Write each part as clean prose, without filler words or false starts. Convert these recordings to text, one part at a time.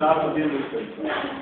Naravno, bilo je sve.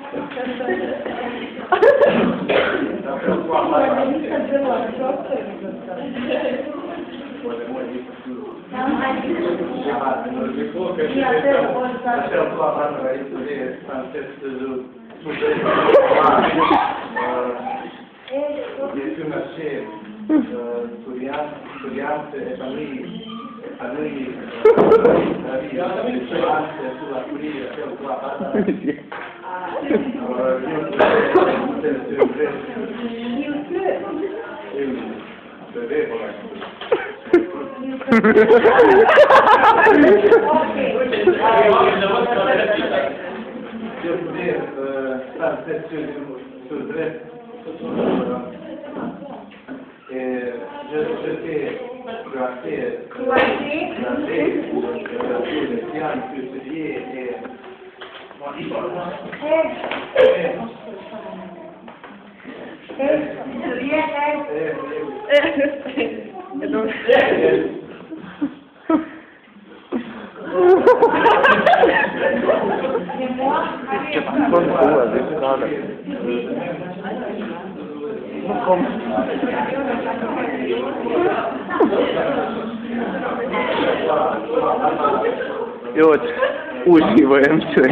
Jó, uživujem se.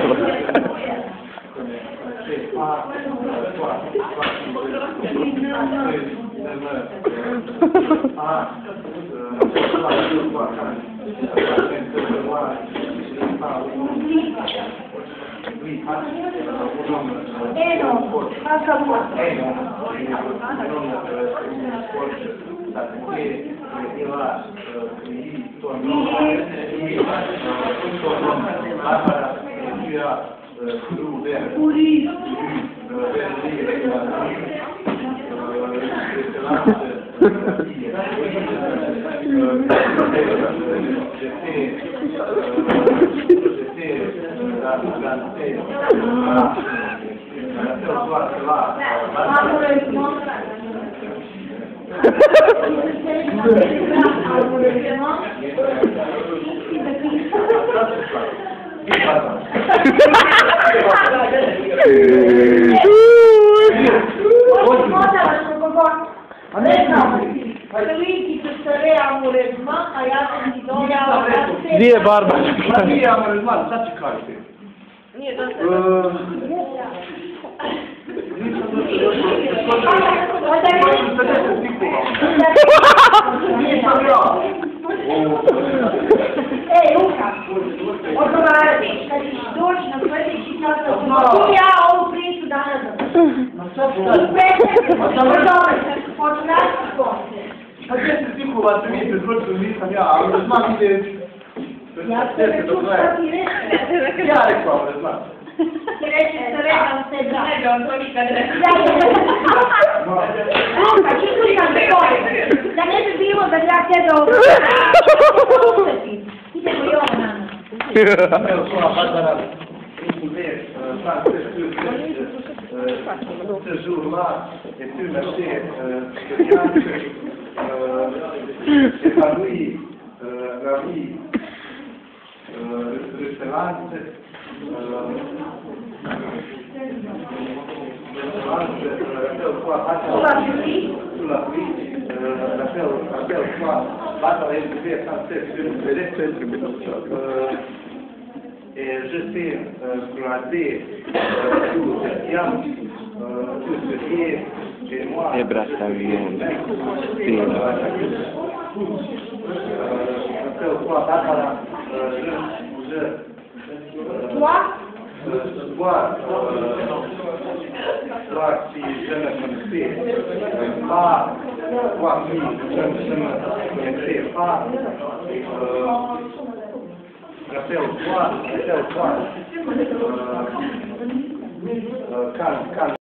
Gdje je barba? Nije amorizman, sad će kažete. Nije dosta. Nisam ja. Ej, Luka, odgovarati, kad ćeš doći na sljedeći sastav, tu ja ovu priču danas završim. Počinati poslije. A gdje se stihova se mi predvrčili, nisam ja, ali znam ide... Ja se ne čuš šta ti reći. Ja rekao, ne znam. Ti reći se rekao se da. Ne bi on to nikad rekao. Luka, čisto sam te govorim. Da ne bi bilo da ja tebe ovo... Idemo i ovo na nas. Evo svoja Barbara, ce jour-là, et tu merci, épanoui, ravi, restaurante, sulla pluie, l'appel quoi, Barbara est arrivée à 107 et je sais croiser tout ce qui est chez moi. Je brata vijem. Barbara, toi, si je ne connaissais pas, toi, si je ne connaissais pas, rappelle-toi, quand